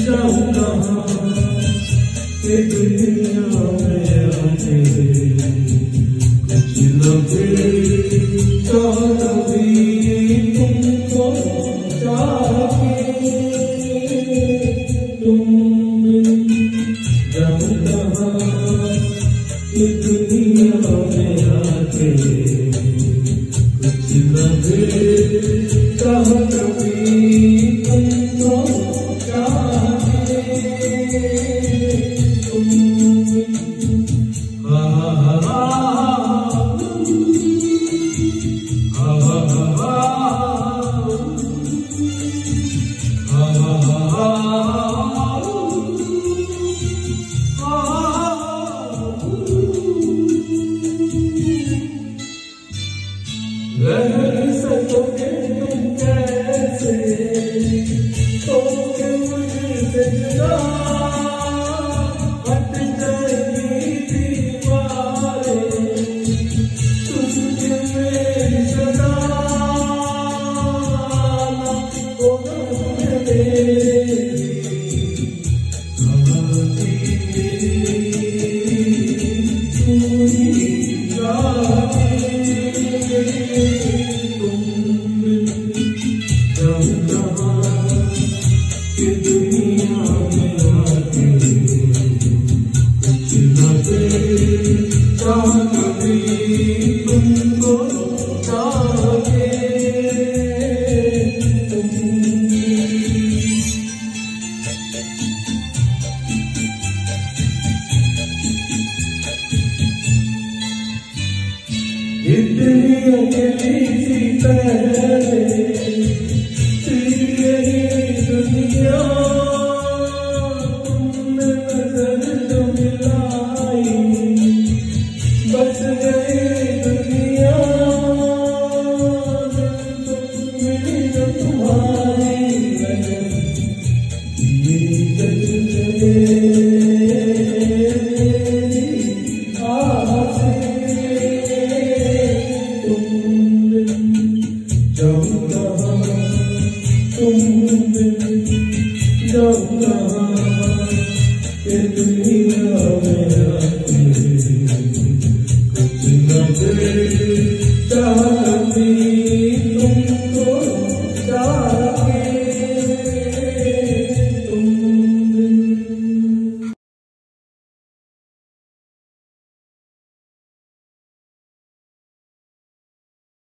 जाऊं कहाँ ये दुनिया में आके कुछ न मिलता कभी तुमको जाके तुम जाऊं कहाँ ये दुनिया में आके कुछ न मिलता कभी तुमको जाके रह सकोगे तुम कैसे तो मुझसे जुदा हट जाएगी दीवारें तुझे मेरी सदा होगा मेरी तुमको जाके इतनी अकेली सी पहले दुनिया तुमने नजर जो मिलाई बच गई दुनिया मिली जो तुम्हारी ये